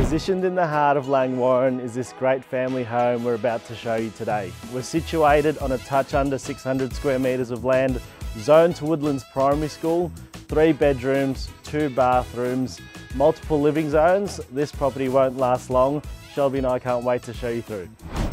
Positioned in the heart of Langwarrin is this great family home we're about to show you today. We're situated on a touch under 600 square metres of land, zoned to Woodlands Primary School, 3 bedrooms, 2 bathrooms, multiple living zones. This property won't last long. Shelby and I can't wait to show you through.